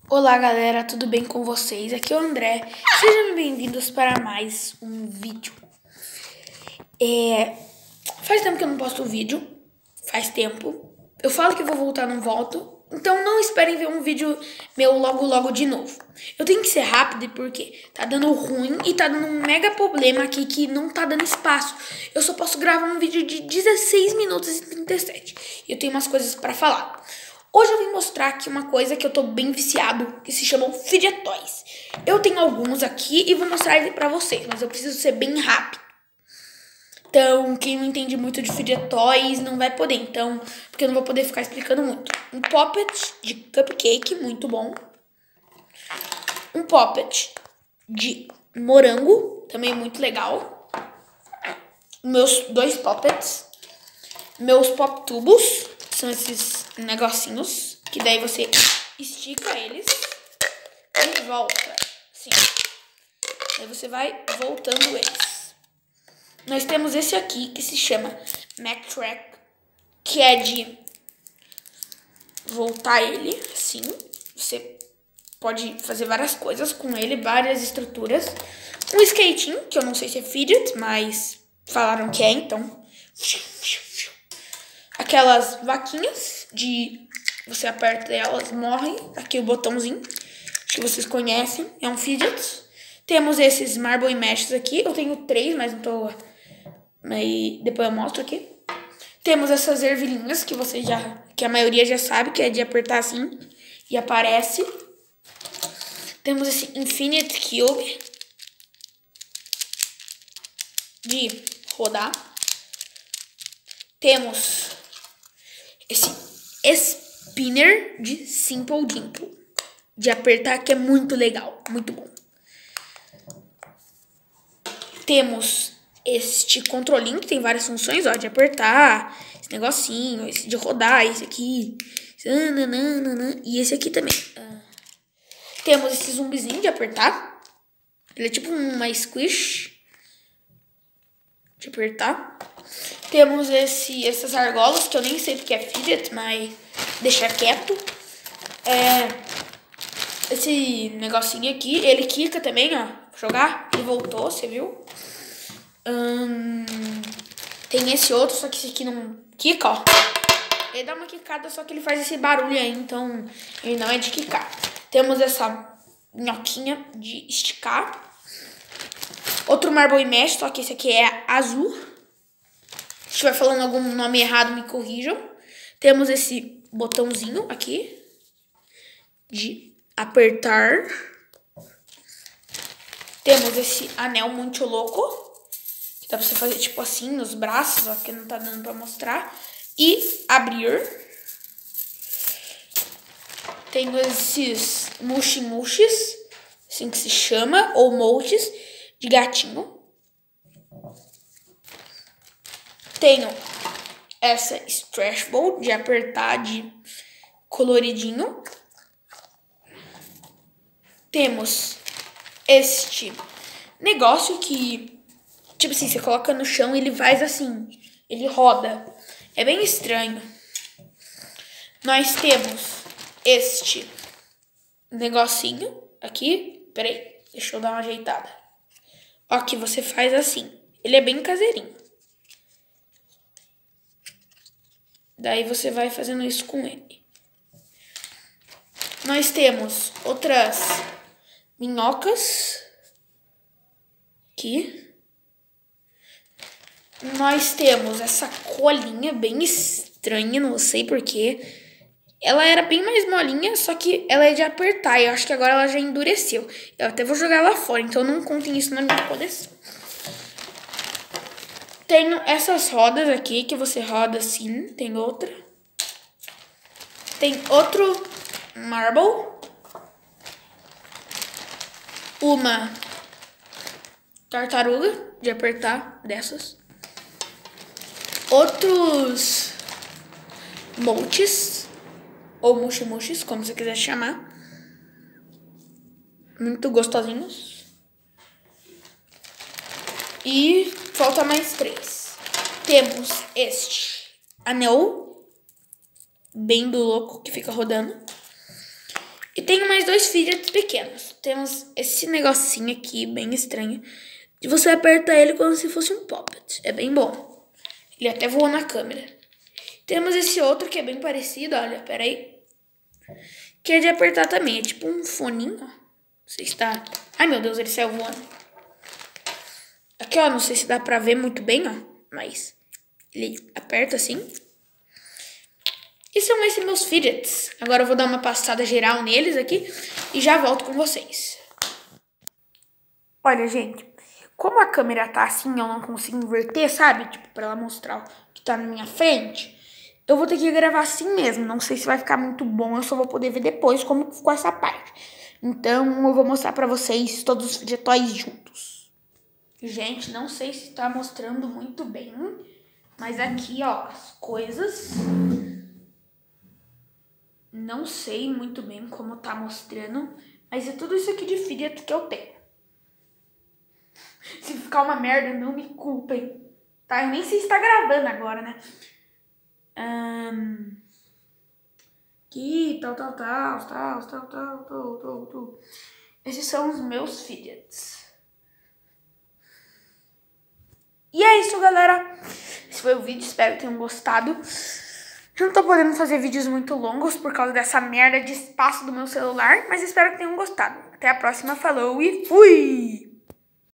Olá galera, tudo bem com vocês? Aqui é o André, sejam bem-vindos para mais um vídeo. Faz tempo que eu não posto vídeo, faz tempo. Eu falo que vou voltar, não volto, então não esperem ver um vídeo meu logo de novo. Eu tenho que ser rápido porque tá dando ruim e tá dando um mega problema aqui que não tá dando espaço. Eu só posso gravar um vídeo de 16 minutos e 37 e eu tenho umas coisas para falar. Hoje eu vim mostrar aqui uma coisa que eu tô bem viciado, que se chama Fidget Toys. Eu tenho alguns aqui e vou mostrar ele pra vocês, mas eu preciso ser bem rápido. Então, quem não entende muito de Fidget Toys não vai poder, então, porque eu não vou poder ficar explicando muito. Um Poppet de cupcake, muito bom. Um Poppet de morango, também muito legal. Meus dois Poppets. Meus Pop Tubos, são esses negocinhos, que daí você estica eles e volta, assim. Aí você vai voltando eles. Nós temos esse aqui, que se chama Mac Track, que é de voltar ele, assim. Você pode fazer várias coisas com ele, várias estruturas. Um skating, que eu não sei se é fidget, mas falaram que é, então. Aquelas vaquinhas de você aperta elas, morrem. Aqui o botãozinho que vocês conhecem, é um fidget. Temos esses Marble Meshes aqui. Eu tenho 3, mas não tô... Aí depois eu mostro aqui. Temos essas ervilhinhas que você já... que a maioria já sabe, que é de apertar assim e aparece. Temos esse Infinite Cube de rodar. Temos esse spinner de Simple Dimple, de apertar, que é muito legal, muito bom. Temos este controlinho que tem várias funções, ó, de apertar, esse negocinho, esse de rodar, esse aqui, e esse aqui também. Temos esse zumbizinho de apertar, ele é tipo uma squish de apertar. Temos essas argolas, que eu nem sei porque é fidget, mas deixa quieto. Esse negocinho aqui, ele quica também, ó. Jogar, ele voltou, você viu? Tem esse outro, só que esse aqui não quica, ó. Ele dá uma quicada, só que ele faz esse barulho aí, então ele não é de quicar. Temos essa minhoquinha de esticar. Outro Marble Mesh, só que esse aqui é azul. Se estiver falando algum nome errado, me corrijam. Temos esse botãozinho aqui de apertar. Temos esse anel muito louco, que dá pra você fazer tipo assim nos braços, ó, que não tá dando pra mostrar. E abrir. Tem esses mushi-mushis, assim que se chama, ou moldes de gatinho. Tenho essa stretch ball de apertar, de coloridinho. Temos este negócio que, tipo assim, você coloca no chão e ele faz assim, ele roda. É bem estranho. Nós temos este negocinho aqui. Peraí, deixa eu dar uma ajeitada. Ó, que você faz assim. Ele é bem caseirinho. Daí você vai fazendo isso com ele. Nós temos outras minhocas aqui. Nós temos essa colinha bem estranha, não sei porquê. Ela era bem mais molinha, só que ela é de apertar. Eu acho que agora ela já endureceu. Eu até vou jogar ela fora, então não contem isso na minha coleção. Tenho essas rodas aqui, que você roda assim. Tem outra. Tem outro marble. Uma tartaruga de apertar, dessas. Outros montes, ou mushi-mushis, como você quiser chamar. Muito gostosinhos. E falta mais 3. Temos este anel, bem do louco, que fica rodando. E tenho mais dois fidgets pequenos. Temos esse negocinho aqui, bem estranho. E você aperta ele como se fosse um poppet. É bem bom. Ele até voa na câmera. Temos esse outro que é bem parecido, olha, peraí. Que é de apertar também, é tipo um foninho, ó. Não sei se tá... Ai, meu Deus, ele saiu voando. Aqui, ó, não sei se dá pra ver muito bem, ó. Mas ele aperta assim. E são esses meus fidgets. Agora eu vou dar uma passada geral neles aqui e já volto com vocês. Olha, gente, como a câmera tá assim, eu não consigo inverter, sabe? Tipo, pra ela mostrar o que tá na minha frente. Eu vou ter que gravar assim mesmo. Não sei se vai ficar muito bom, eu só vou poder ver depois como ficou essa parte. Então, eu vou mostrar pra vocês todos os fidgetóis juntos. Gente, não sei se tá mostrando muito bem, mas aqui, ó, as coisas... Não sei muito bem como tá mostrando, mas é tudo isso aqui de fidget que eu tenho. Se ficar uma merda, não me culpem, tá? Eu nem sei se tá gravando agora, né? Aqui, tal. Esses são os meus fidgets. E é isso, galera. Esse foi o vídeo, espero que tenham gostado. Eu não tô podendo fazer vídeos muito longos por causa dessa merda de espaço do meu celular, mas espero que tenham gostado. Até a próxima, falou e fui!